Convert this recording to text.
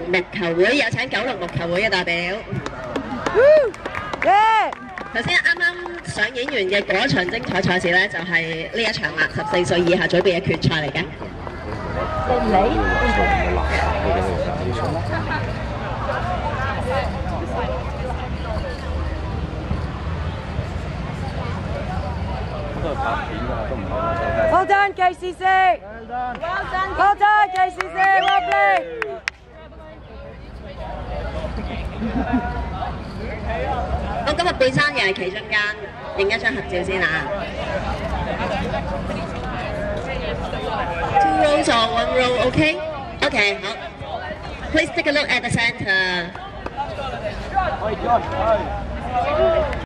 木球會，有請九龍木球會嘅代表。頭先啱啱上演完嘅嗰一場精彩賽事咧，就係呢一場啦，14歲以下組別嘅決賽嚟嘅。 Well done, KCC. Well done, KCC. Well played. 咁今日貝山又係企中間，影一張合照先啊。Two rows or one row, OK? OK, 好。Please take a look at the center.